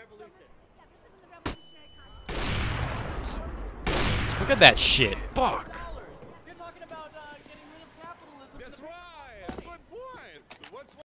Look at that shit. Fuck. You're talking about getting rid of capitalism. That's right. Good point. What's